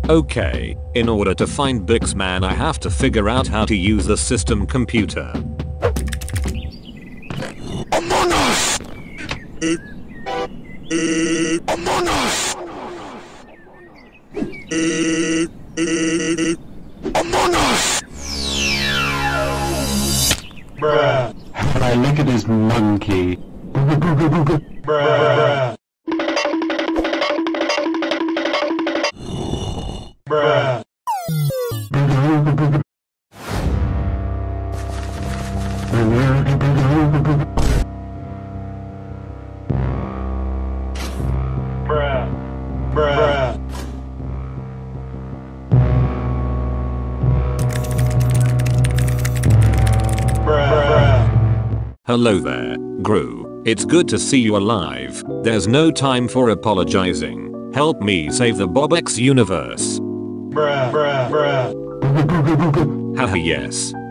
Okay, in order to find Bix Man I have to figure out how to use the system computer. Among Us! Among Us! Among Us! Bruh. But I look at his monkey. Bruh. Bruh. Bruh. Bruh. Hello there, Gru. It's good to see you alive. There's no time for apologizing. Help me save the Bobux universe. Bruh. Haha yes.